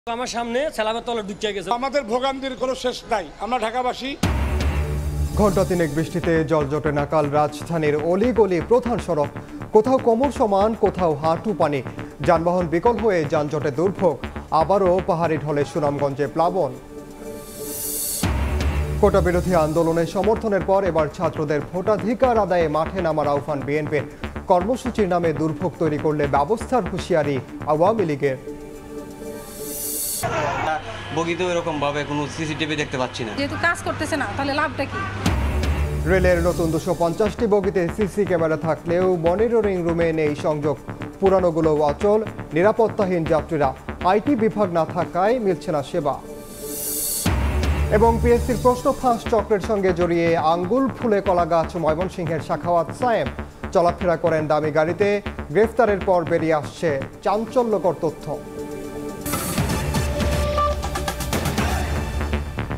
আমার সামনে সেলামের তলে ঢুকে গেছে। আমাদের ভোগান্তির কোনো শেষ নাই। আমরা ঢাকাবাসী। ঘণ্টা তিনেক বৃষ্টিতে জলজটে নাকাল রাজধানীর অলিগলি প্রধান সড়ক, কোথাও কোমর সমান, কোথাও হাঁটু পানি। যানবাহন বিকল হয়ে যানজটে দুর্ভোগ। আবারও পাহাড়ি ঢলে সুনামগঞ্জে প্লাবন। কোটা বিরোধী আন্দোলনের সমর্থনের পর এবার ছাত্রদের ভোটাধিকার আদায়ে মাঠে নামার আহ্বান বিএনপির। কর্মসূচির নামে দুর্ভোগ তৈরি করলে ব্যবস্থার হুঁশিয়ারি আওয়ামী লীগের। বগিতেও এরকম ভাবে কোনো সিসিটিভি দেখতে পাচ্ছি না, যেহেতু কাজ করতেছে না, তাহলে লাভটা কি? রেলের নতুন 250টি বগিতে সিসি ক্যামেরা থাকলেও মনিটরিং রুমে নেই সংযোগ। পুরানোগুলো অচল, নিরাপত্তাহীন যাত্রীরা। আইটি বিভাগ না থাকায় মিলছে না সেবা। এবং পিএসসির প্রশ্ন ফাঁস চক্রের সঙ্গে জড়িয়ে আঙ্গুল ফুলে কলা গাছ ময়মনসিংহের সাখাওয়াত সায়েম। চলাফেরা করেন দামি গাড়িতে। গ্রেফতারের পর বেরিয়ে আসছে চাঞ্চল্যকর তথ্য।